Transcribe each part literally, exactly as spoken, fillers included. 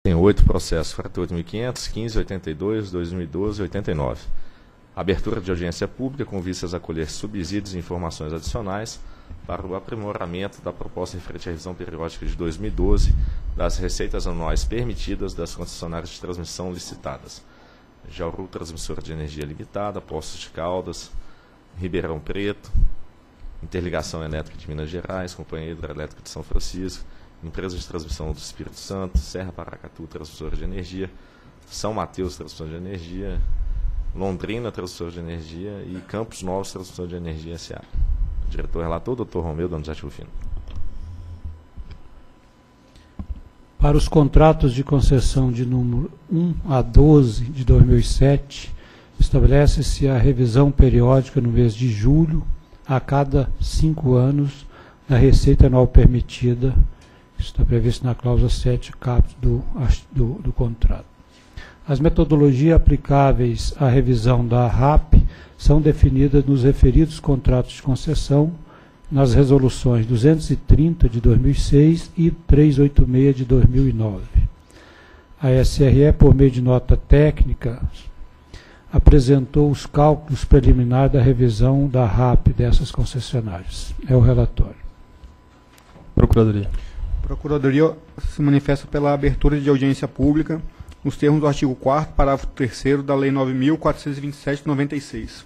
Tem oito processos, quarenta e oito mil e quinhentos, quinze, oitenta e dois, dois mil e doze e oitenta e nove. Abertura de audiência pública com vistas a colher subsídios e informações adicionais para o aprimoramento da proposta referente à revisão periódica de dois mil e doze das receitas anuais permitidas das concessionárias de transmissão licitadas. Jauru Transmissora de Energia Limitada, Poços de Caldas, Ribeirão Preto, Interligação Elétrica de Minas Gerais, Companhia Hidrelétrica de São Francisco, Empresa de Transmissão do Espírito Santo, Serra Paracatu Transmissora de Energia, São Mateus Transmissora de Energia, Londrina Transmissora de Energia e Campos Novos Transmissora de Energia S A. O diretor relator, doutor Romeu Donizete Rufino. Para os contratos de concessão de número um a doze de dois mil e sete, estabelece-se a revisão periódica no mês de julho, a cada cinco anos, da receita anual permitida. Isso está previsto na cláusula sete caput do, do, do contrato. As metodologias aplicáveis à revisão da R A P são definidas nos referidos contratos de concessão, nas resoluções duzentos e trinta de dois mil e seis e trezentos e oitenta e seis de dois mil e nove. A S R E, por meio de nota técnica, apresentou os cálculos preliminares da revisão da R A P dessas concessionárias. É o relatório. Procuradoria. A Procuradoria se manifesta pela abertura de audiência pública nos termos do artigo quarto, parágrafo terceiro da Lei nove mil quatrocentos e vinte e sete de noventa e seis.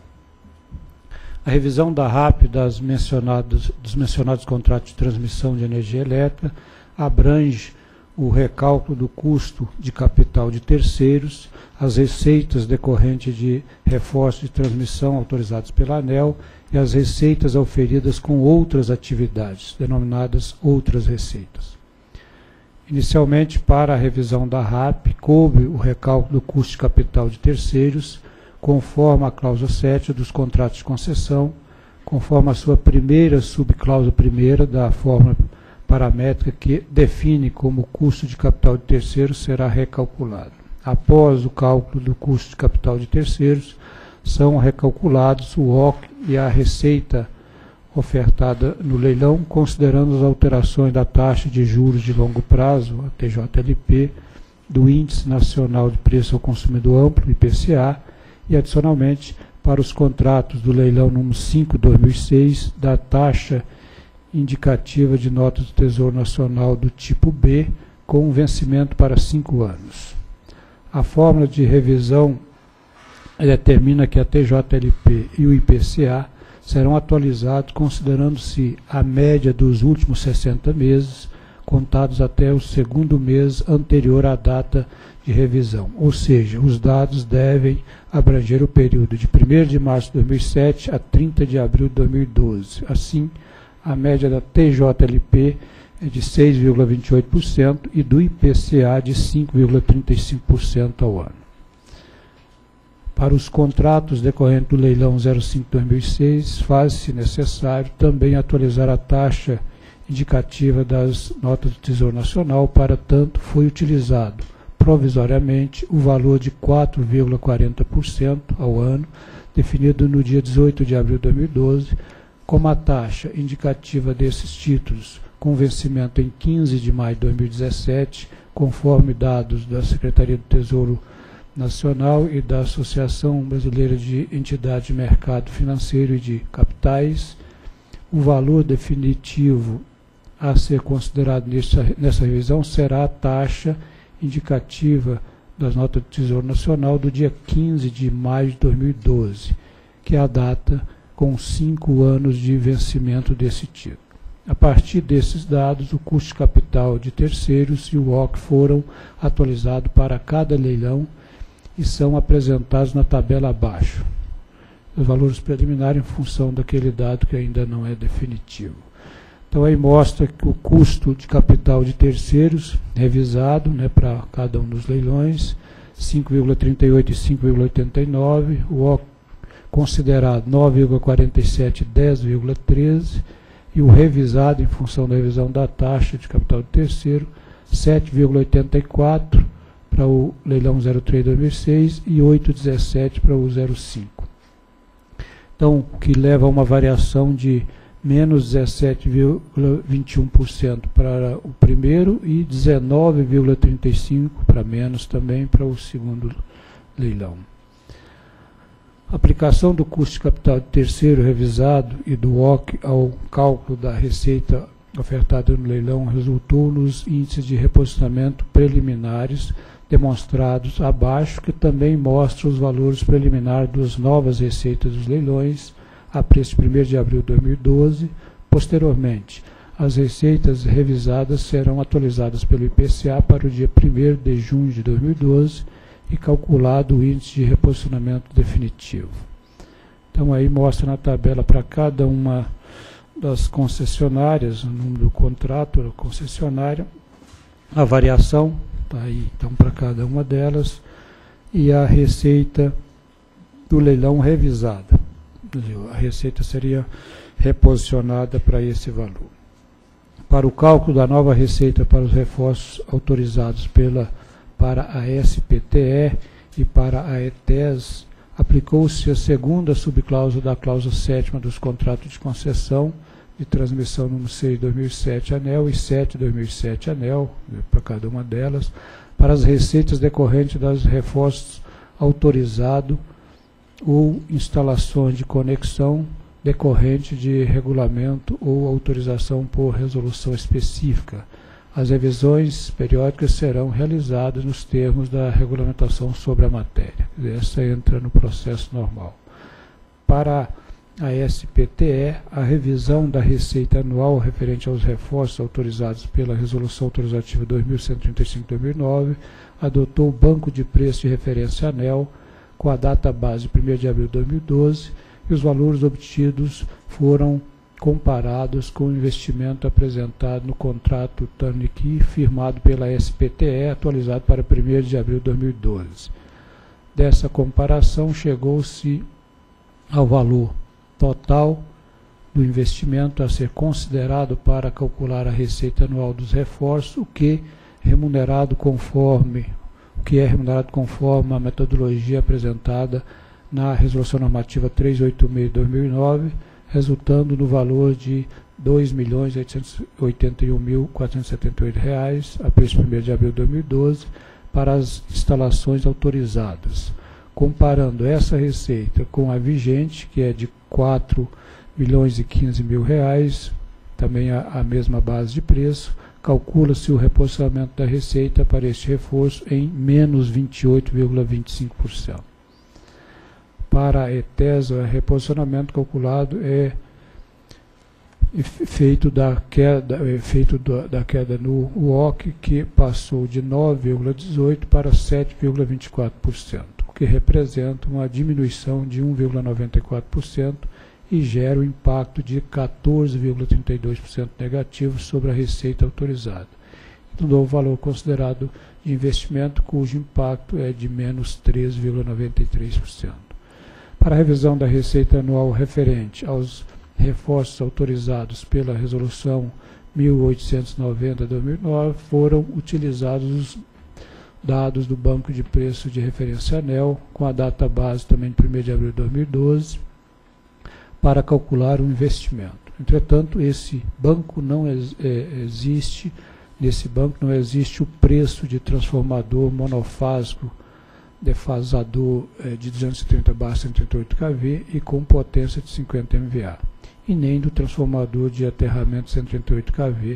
A revisão da R A P das mencionados, dos mencionados contratos de transmissão de energia elétrica abrange o recálculo do custo de capital de terceiros, as receitas decorrentes de reforço de transmissão autorizados pela ANEEL e as receitas auferidas com outras atividades, denominadas outras receitas. Inicialmente, para a revisão da R A P, coube o recálculo do custo de capital de terceiros, conforme a cláusula sete dos contratos de concessão, conforme a sua primeira subcláusula primeira da fórmula paramétrica que define como o custo de capital de terceiros será recalculado. Após o cálculo do custo de capital de terceiros, são recalculados o O C e a receita ofertada no leilão, considerando as alterações da taxa de juros de longo prazo, a T J L P, do Índice Nacional de Preço ao Consumidor Amplo, I P C A, e, adicionalmente, para os contratos do leilão número cinco de dois mil e seis, da taxa indicativa de notas do Tesouro Nacional do tipo B, com vencimento para cinco anos. A fórmula de revisão determina que a T J L P e o I P C A serão atualizados considerando-se a média dos últimos sessenta meses, contados até o segundo mês anterior à data de revisão. Ou seja, os dados devem abranger o período de primeiro de março de dois mil e sete a trinta de abril de dois mil e doze. Assim, a média da T J L P é de seis vírgula vinte e oito por cento e do I P C A de cinco vírgula trinta e cinco por cento ao ano. Para os contratos decorrentes do leilão zero cinco de dois mil e seis, faz-se necessário também atualizar a taxa indicativa das notas do Tesouro Nacional, para tanto foi utilizado provisoriamente o valor de quatro vírgula quarenta por cento ao ano, definido no dia dezoito de abril de dois mil e doze, como a taxa indicativa desses títulos com vencimento em quinze de maio de dois mil e dezessete, conforme dados da Secretaria do Tesouro Nacional e da Associação Brasileira de Entidades de Mercado Financeiro e de Capitais. O valor definitivo a ser considerado nessa, nessa revisão será a taxa indicativa das notas do Tesouro Nacional do dia quinze de maio de dois mil e doze, que é a data com cinco anos de vencimento desse título. A partir desses dados, o custo de capital de terceiros e o O C foram atualizados para cada leilão e são apresentados na tabela abaixo. Os valores preliminares em função daquele dado que ainda não é definitivo. Então aí mostra que o custo de capital de terceiros revisado, né, para cada um dos leilões, cinco vírgula trinta e oito e cinco vírgula oitenta e nove, o O C considerado nove vírgula quarenta e sete e dez vírgula treze, e o revisado em função da revisão da taxa de capital de terceiro, sete vírgula oitenta e quatro para o leilão zero três de dois mil e seis e oito vírgula dezessete para o zero cinco. Então, o que leva a uma variação de menos dezessete vírgula vinte e um por cento para o primeiro e dezenove vírgula trinta e cinco por cento para menos também para o segundo leilão. A aplicação do custo de capital de terceiro revisado e do O C ao cálculo da receita ofertada no leilão resultou nos índices de reposicionamento preliminares demonstrados abaixo, que também mostram os valores preliminares das novas receitas dos leilões a preço de primeiro de abril de dois mil e doze. Posteriormente, as receitas revisadas serão atualizadas pelo I P C A para o dia primeiro de junho de dois mil e doze e calculado o índice de reposicionamento definitivo. Então aí mostra na tabela para cada uma das concessionárias, o número do contrato da concessionária, a variação, tá aí então para cada uma delas, e a receita do leilão revisada. A receita seria reposicionada para esse valor. Para o cálculo da nova receita para os reforços autorizados pela, para a S P T E e para a E T E S, aplicou-se a segunda subcláusula da cláusula sétima dos contratos de concessão de transmissão número seis de dois mil e sete ANEEL e sete de dois mil e sete ANEEL, para cada uma delas, para as receitas decorrentes das reforços autorizados ou instalações de conexão decorrente de regulamento ou autorização por resolução específica. As revisões periódicas serão realizadas nos termos da regulamentação sobre a matéria. Essa entra no processo normal. Para a S P T E, a revisão da receita anual referente aos reforços autorizados pela Resolução Autorizativa dois mil cento e trinta e cinco de dois mil e nove adotou o banco de preço de referência ANEEL com a data base de primeiro de abril de dois mil e doze e os valores obtidos foram comparados com o investimento apresentado no contrato Turnkey firmado pela S P T E, atualizado para primeiro de abril de dois mil e doze. Dessa comparação, chegou-se ao valor total do investimento a ser considerado para calcular a receita anual dos reforços, o que, remunerado conforme, o que é remunerado conforme a metodologia apresentada na Resolução Normativa trezentos e oitenta e seis de dois mil e nove, resultando no valor de dois milhões oitocentos e oitenta e um mil quatrocentos e setenta e oito reais, a preço de primeiro de abril de dois mil e doze, para as instalações autorizadas. Comparando essa receita com a vigente, que é de quatro milhões e quinze mil reais, também a, a mesma base de preço, calcula-se o reposicionamento da receita para este reforço em menos vinte e oito vírgula vinte e cinco por cento. Para a E T E S, o reposicionamento calculado é feito da queda, é feito da, da queda no U O C, que passou de nove vírgula dezoito por cento para sete vírgula vinte e quatro por cento, o que representa uma diminuição de um vírgula noventa e quatro por cento e gera um impacto de quatorze vírgula trinta e dois por cento negativo sobre a receita autorizada. Do novo valor considerado de investimento, cujo impacto é de menos treze vírgula noventa e três por cento. Para a revisão da receita anual referente aos reforços autorizados pela Resolução mil oitocentos e noventa de dois mil e nove, foram utilizados os dados do Banco de Preço de Referência ANEEL, com a data base também de primeiro de abril de dois mil e doze, para calcular o investimento. Entretanto, esse banco não ex é, existe, nesse banco não existe o preço de transformador monofásico defasador é, de duzentos e trinta barra cento e trinta e oito kV e com potência de cinquenta megawatt, e nem do transformador de aterramento cento e trinta e oito kV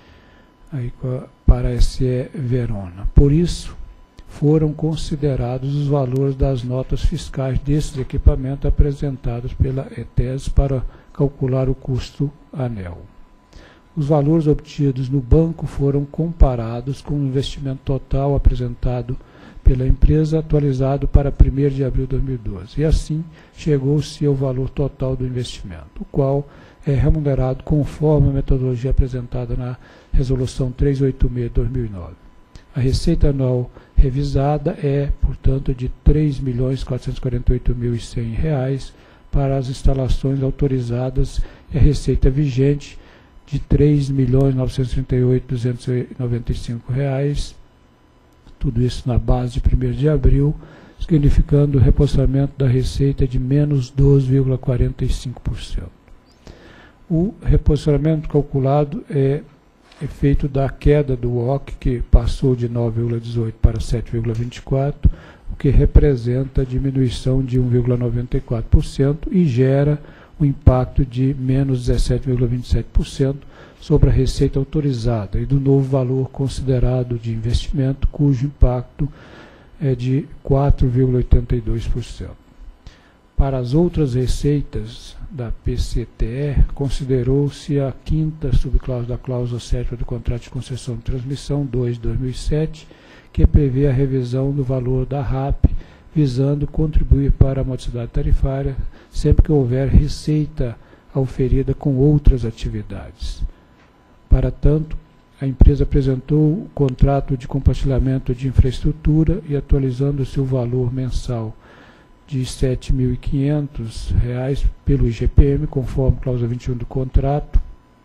aí, para a S E Verona. Por isso, foram considerados os valores das notas fiscais desses equipamentos apresentados pela E T E S para calcular o custo ANEEL. Os valores obtidos no banco foram comparados com o investimento total apresentado pela empresa, atualizado para primeiro de abril de dois mil e doze. E assim, chegou-se ao valor total do investimento, o qual é remunerado conforme a metodologia apresentada na Resolução trezentos e oitenta e seis de dois mil e nove. A receita anual revisada é, portanto, de três milhões quatrocentos e quarenta e oito mil e cem reais para as instalações autorizadas e a receita vigente de três milhões novecentos e trinta e oito mil duzentos e noventa e cinco reais, tudo isso na base de primeiro de abril, significando o reposicionamento da receita de menos doze vírgula quarenta e cinco por cento. O reposicionamento calculado é efeito da queda do O C, que passou de nove vírgula dezoito para sete vírgula vinte e quatro, o que representa a diminuição de um vírgula noventa e quatro por cento e gera um impacto de menos dezessete vírgula vinte e sete por cento sobre a receita autorizada e do novo valor considerado de investimento, cujo impacto é de quatro vírgula oitenta e dois por cento. Para as outras receitas da P C T E, considerou-se a quinta subcláusula da cláusula sétima do contrato de concessão de transmissão dois de dois mil e sete, que prevê a revisão do valor da R A P, visando contribuir para a modicidade tarifária sempre que houver receita auferida com outras atividades. Para tanto, a empresa apresentou o contrato de compartilhamento de infraestrutura e, atualizando o seu valor mensal de sete mil e quinhentos reais pelo I G P M, conforme a cláusula vinte e um do contrato,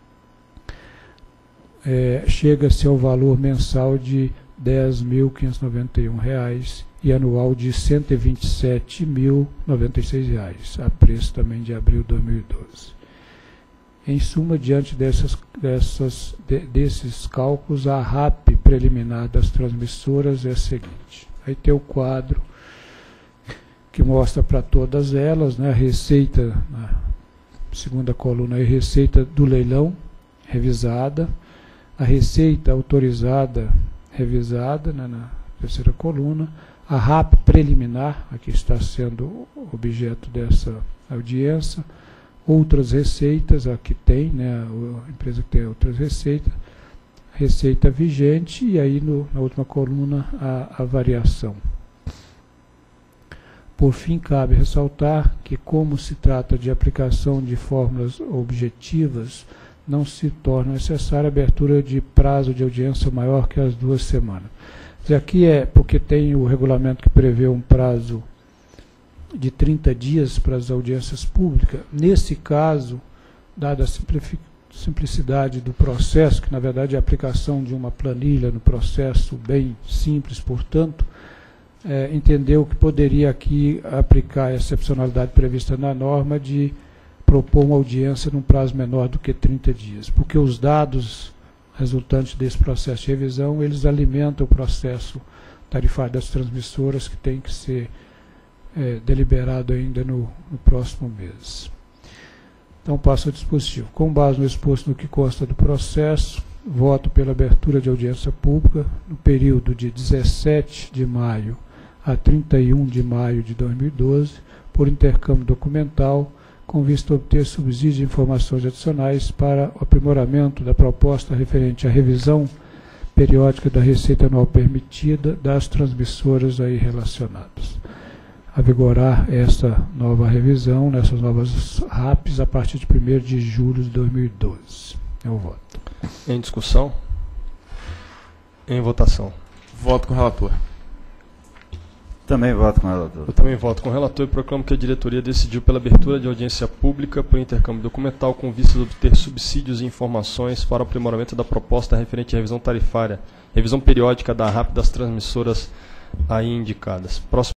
é, chega-se ao valor mensal de dez mil quinhentos e noventa e um reais e anual de cento e vinte e sete mil e noventa e seis reais, a preço também de abril de dois mil e doze. Em suma, diante dessas, dessas, de, desses cálculos, a R A P preliminar das transmissoras é a seguinte. Aí tem o quadro que mostra para todas elas, né, a receita, na segunda coluna, a receita do leilão revisada, a receita autorizada revisada, né, na terceira coluna, a R A P preliminar, aqui está sendo objeto dessa audiência, outras receitas, aqui tem, né, a empresa que tem outras receitas, receita vigente e aí no, na última coluna a, a variação. Por fim, cabe ressaltar que, como se trata de aplicação de fórmulas objetivas, não se torna necessária a abertura de prazo de audiência maior que as duas semanas. Aqui é porque tem o regulamento que prevê um prazo de trinta dias para as audiências públicas. Nesse caso, dada a simplicidade do processo, que na verdade é a aplicação de uma planilha no processo bem simples, portanto, É, entendeu que poderia aqui aplicar a excepcionalidade prevista na norma de propor uma audiência num prazo menor do que trinta dias, porque os dados resultantes desse processo de revisão, eles alimentam o processo tarifário das transmissoras, que tem que ser é, deliberado ainda no, no próximo mês. Então, passo ao dispositivo. Com base no exposto no que consta do processo, voto pela abertura de audiência pública no período de dezessete de maio a trinta e um de maio de dois mil e doze, por intercâmbio documental, com vista a obter subsídios de informações adicionais para o aprimoramento da proposta referente à revisão periódica da receita anual permitida das transmissoras aí relacionadas. A vigorar essa nova revisão, nessas novas R A Ps, a partir de primeiro de julho de dois mil e doze. É o voto. Em discussão? Em votação. Voto com o relator. Também voto com o relator. Eu também voto com o relator e proclamo que a diretoria decidiu pela abertura de audiência pública por intercâmbio documental com vistas a obter subsídios e informações para o aprimoramento da proposta referente à revisão tarifária, revisão periódica da R A P das transmissoras aí indicadas. Próximo.